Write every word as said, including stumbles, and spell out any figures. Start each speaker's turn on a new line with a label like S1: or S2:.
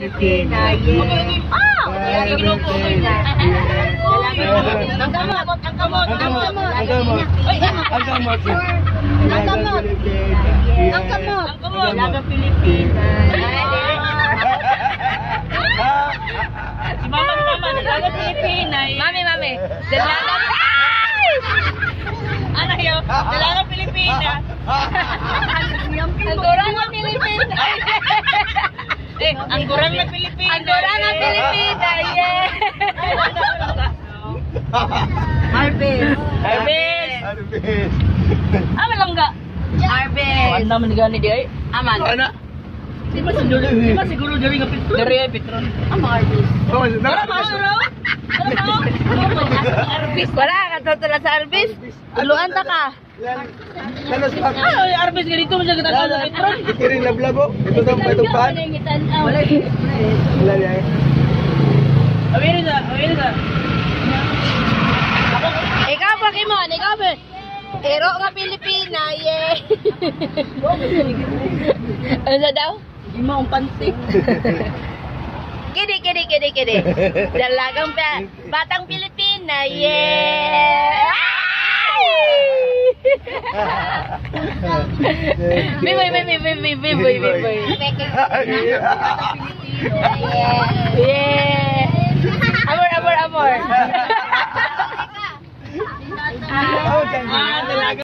S1: Pilipina, yeah. Ah! Dalagang Pilipina. Ang gamot, ang gamot, ang gamot.
S2: Ang gamot.
S1: Ay,
S2: Ang gamot.
S1: ang gamot. Ang gamot. Ang gamot. Dalagang Pilipina.
S3: Si mama, si mama, dalagang Pilipina.
S1: Mami, mami. Dalagang...
S3: Ano yun? Dalagang Pilipina.
S1: Ang kurang ng Pilipina.
S3: Eh, ang kurang na Pilipina.
S1: Ang kurang ng Pilipina, yeah. Harvest.
S3: Harvest.
S2: Harvest.
S3: Ah, malangga.
S1: Harvest.
S3: Ano naman gani di ay?
S1: Aman.
S2: Ano?
S3: Di ba siguro, di ba siguro dari nga Petron? Dari ay Petron.
S1: Ang harvest.
S2: Oh,
S3: Ano
S2: na.
S3: ba? Ano? Ano ba?
S1: Arbis. Wala ka tutula sa Arbis. Tuluan ta ka.
S2: Lalos pa.
S3: Ah, ay Arbis ganito mo siya katawag sa Petron.
S2: Kiring lablabo. Ito sa itong pan.
S1: Wala.
S2: Wala niya.
S3: Awiri sa, awiri sa.
S1: Ikaw pa Kimon, ikaw ba? Hero nga Pilipina, yeah. Ano daw?
S3: Di mo ang pantik.
S1: Kidi, kidi, kidi, kidi. Dalagang pa, batang Pilipina, yeah. Biboy, biboy, biboy, biboy, biboy. Yeah. Amor, amor, amor.
S2: Oh,
S3: Ah, dalaga.